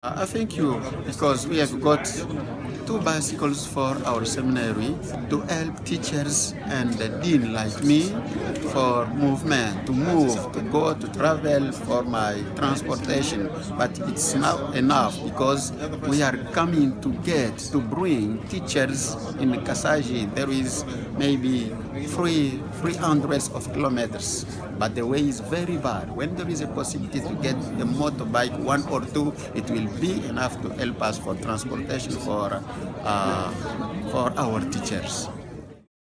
I thank you because we have got two bicycles for our seminary to help teachers and the dean like me for movement, to move, to go, to travel for my transportation. But it's not enough because we are coming to get to bring teachers in Kasaji. There is maybe 300 of kilometers, but the way is very bad. When there is a possibility to get a motorbike, one or two, it will be enough to help us for transportation for our teachers.